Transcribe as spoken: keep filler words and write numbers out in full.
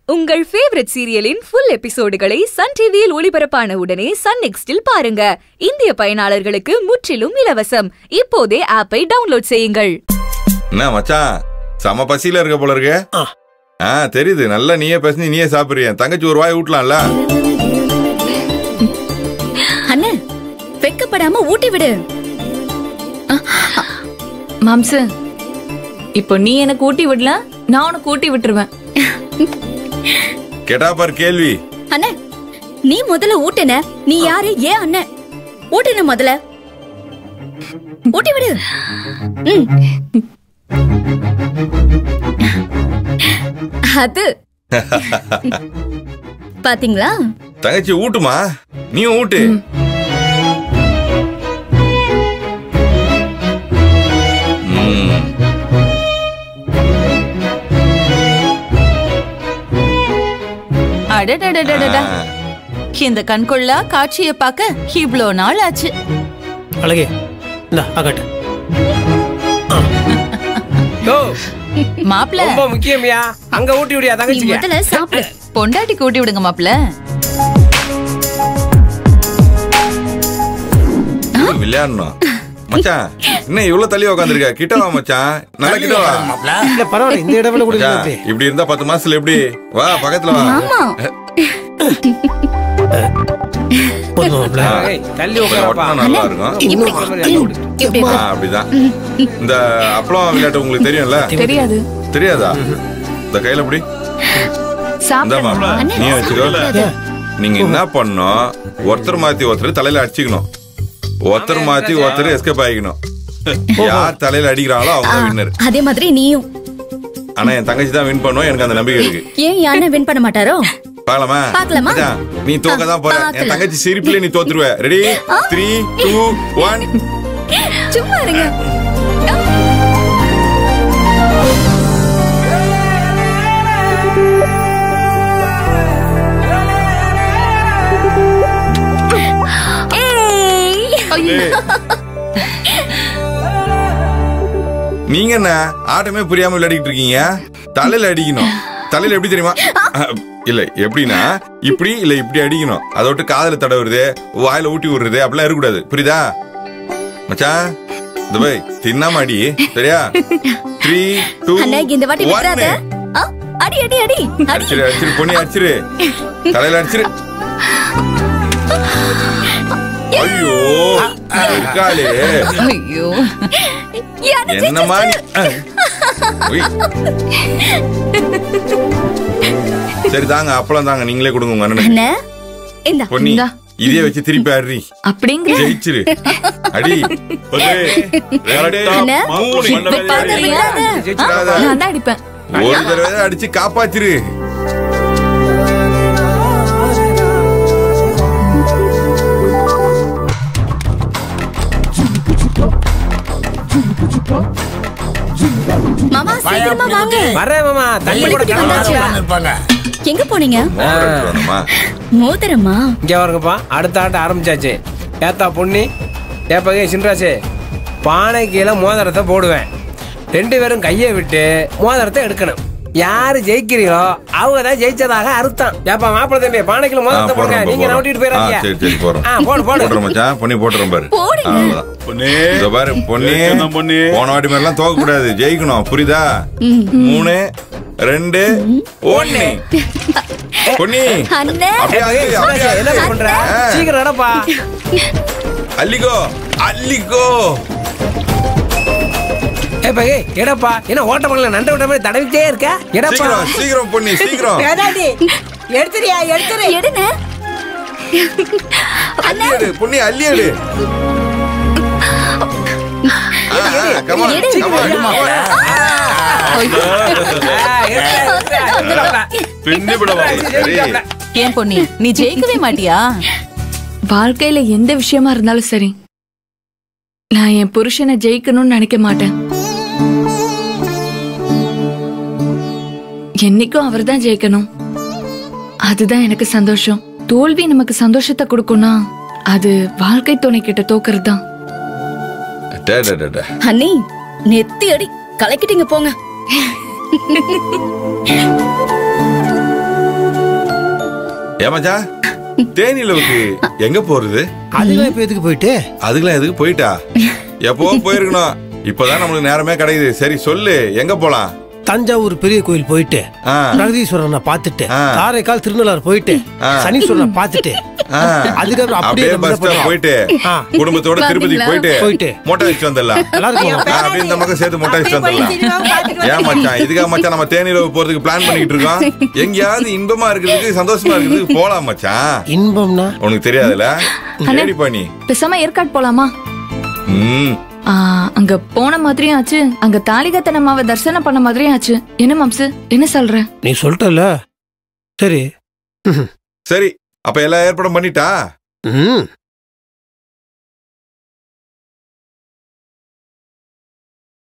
உங்கள் ஃபேவரட் சீரியலின் ஃபுல் எபிசோடுகளை சன் டிவியில் ஒளிபரப்பான உடனே சன் நெக்ஸ்டில் பாருங்க. இந்திய பயனாளர்களுக்கு முற்றிலும் இலவசம். இப்போதே ஆப்பை டவுன்லோட் செய்யுங்கள். என்ன மச்சான், சம பசியில இருக்க போல இருக்கு. ஆ தெரியுது, நல்லா நீயே பேசி நீயே சாப்பிடுறிய. தங்கச்சி ஒரு வாய் ஊட்டலாம்ல. அண்ணே, வெக்கப்படாம ஊட்டி விடு. மாம்சு, இப்போ நீ எனக்கு ஊட்டி விடல, நான் உனக்கு ஊட்டி விட்டுருவேன். கேட்டா பார் கேள்வி. அண்ணே, நீ முதல்ல ஊட்டுன. நீ யாரு? ஏன் அண்ணே ஊட்டுன? முதல்ல ஊட்டி விடு. அது பாத்தீங்களா? தங்கச்சி ஊட்டுமா, நீயும் ஊட்டு. இந்த கண்கொள்ளா காட்சியை பார்க்க இவ்ளோ நாள் ஆச்சு. அழகே, இந்தா அகட்டு. மாப்ள ரொம்ப முக்கியமியா, அங்க ஊட்டி விடியா தங்கச்சிக்கு. முதல்ல சாப்பிடு. பொண்டாட்டிக்கு ஊட்டி விடுங்க மாப்ள. விளையாடணும் மச்சான். என்ன இவ்வளவு தள்ளி உட்காந்துருக்க? கிட்ட வா மச்சான், நல்லா கிட்ட வா. இல்ல பரவாயில்ல, இந்த இடத்துல கூட இப்படி இருந்தா பத்து மாசத்துல எப்படி? வா பக்கத்துல வா. தள்ளி உட்காரப்பா, நல்லா இருக்கும். அப்படிதான். இந்த அப்பளம் விளையாட்டு உங்களுக்கு தெரியும்ல? தெரியாது. தெரியாதா? இந்த கையில எப்படி நீ வச்சுக்கோ. நீங்க என்ன பண்ணணும், ஒருத்தர் மாத்தி ஒருத்தர் தலையில அடிச்சுக்கணும். ஒருத்தர் மாத்தி ஒருத்தர் எஸ்கேப் ஆகிக்கணும். யார் தலையில அடிக்கிறாங்களோ அவங்க தான் வின்னர். அதே மாதிரி நீயும். ஆனா என் தங்கச்சி தான் வின் பண்ணுவோம், எனக்கு அந்த நம்பிக்கை இருக்கு. ஏன் யானை வின் பண்ண மாட்டாரோ? பாக்கலாமா? பாக்கலாமா? நீ தோக்க தான் போற. என் தங்கச்சி சிரிப்புல நீ தோத்துருவ. ரெடி? Three two one. சும்மா இருங்க. நீங்க என்ன ஆட்டமே புரியாம விளையாடிட்டு இருக்கீங்க? தலையில அடிக்கணும். தலையில எப்படி தெரியுமா? இல்ல எப்படின்னா இப்படி இல்ல இப்படி அடிக்கணும். அதை விட்டு காதல தடவுறது, வாயில ஊட்டி விடுறது அப்படிலாம் இருக்கக்கூடாது. புரியுதா மச்சான்? இந்த போய் தின்னாம அடி, சரியா? Three two one. அடி அடி அடி. அடிச்சிரு அடிச்சிரு பொண்ணி, அடிச்சிரு. தலையில அடிச்சிரு. ஐயோ காலே, ஐயோ என்னமா சரி தாங்க, அப்பளம் தாங்க, நீங்களே கொடுங்க உங்க அண்ணனுக்கு. பொன்னி இதே வச்சு திருப்பி ஆடுறி. அப்படிங்க ஜெயிச்சிரு. அடி ஒரு தடவை அடிச்சு காப்பாத்திரு. மாமா சீக்கிரமா வாங்க. வரேன் மாமா. தண்ணி கூட கிளம்பிட்டாங்க. எங்க போனீங்க? மோதிரமா? இங்க வருங்கப்பா, அடுத்த ஆட்ட ஆரம்பிச்சாச்சு. ஏத்தா பொண்ணி, ஏப்பகே சின்ராசே, பானை கீழே மோதிரத்தை போடுவேன். ரெண்டு பேரும் கையை விட்டு மோதிரத்தை எடுக்கணும். யாரு ஜெயிக்கிறீங்களோ அவங்க தான் ஜெயிச்சதாக அர்த்தம். ஏப்பா மாப்பிள தம்பி, பானைக்குள்ள மோதிரத்தை போடுங்க. நீங்க நோட்டிட்டு போயிடாதீங்க. சரி சரி போறோம். ஆ போடு போடு. போடுறோம் மச்சான். பொன்னி போடுறோம் பாரு. அவ்வளவுதான். பொன்னி இத பாரு பொன்னி. போன வாட்டி மாதிரி எல்லாம் தோக்க கூடாது, ஜெயிக்கணும். புரியுதா? மூணு ரெண்டு ஒன்னு. பொன்னி என்ன பண்ற? சீக்கிரம் நடப்பா. அள்ளிக்கோ அள்ளிக்கோ. ஏப்பா எடப்பா, என்ன ஓட்ட பண்ணல நண்ட விட்ட மாதிரி தடவிட்டே இருக்க? எடப்பா சீக்கிரம் பொன்னி சீக்கிரம். எடுத்துறியா? எடுத்துரு. எடுங்க. அள்ளி எடு பொன்னி, அள்ளி எடு. Come on come on. பின்னி விடவா? ஏன் பொன்னி, நீ ஜெயிக்கவே மாட்டியா? வாழ்க்கையில எந்த விஷயமா இருந்தாலும் சரி, நான் என் புருஷனை ஜெயிக்கணும்னு நினைக்க மாட்டேன். என்னைக்கும் அவர் தான் ஜெயிக்கணும். அதுதான் எனக்கு சந்தோஷம். தோல்வி நமக்கு சந்தோஷத்தை கொடுக்கும்னா அது வாழ்க்கை துணை கிட்ட தோக்குறது தான். அண்ணி நெத்தி அடி கலக்கிட்டீங்க போங்க. ஏமாச்சா தேனிலவுக்கு எங்க போறது? அதுக்கெல்லாம் இப்ப எதுக்கு போயிட்டு? அதுக்கெல்லாம் எதுக்கு போயிட்டா? எப்போ போயிருக்கணும், இப்பதான் நம்மளுக்கு நேரமே கிடைக்குது. சரி சொல்லு, எங்க போலாம்? தஞ்சாவூர் பெரிய கோயில் போயிட்டு, பிரகதீஸ்வரனை பாத்துட்டு, காரைக்கால் திருநள்ளாறு போயிட்டு, சனீஸ்வரனை பாத்துட்டு, அதுக்கப்புறம் அப்படியே பஸ் ஸ்டாப் போயிட்டு குடும்பத்தோட திருப்பதி போயிட்டு போயிட்டு மொட்டை வச்சு வந்துடலாம். அப்படியே இந்த பக்கம் சேர்த்து மொட்டை வச்சு வந்துடலாம். ஏன் மச்சான், இதுக்காக மச்சான் நம்ம தேனிலவு போறதுக்கு பிளான் பண்ணிட்டு இருக்கோம். எங்கேயாவது இன்பமா இருக்கிறதுக்கு சந்தோஷமா இருக்கிறதுக்கு போலாம் மச்சான். இன்பம்னா உனக்கு தெரியாதுல்ல? ரெடி பண்ணி பேசாம ஏற்காடு போலாமா? ம் அங்க போன மாதிரியும் ஆச்சு, அங்க தாலிகத்தன மாவை தரிசனம் பண்ண மாதிரியும் ஆச்சு. என்ன மாம்சு, என்ன சொல்ற? நீ சொல்லிட்டல. சரி சரி, அப்ப எல்லா ஏற்பாடும் பண்ணிட்டா? ம்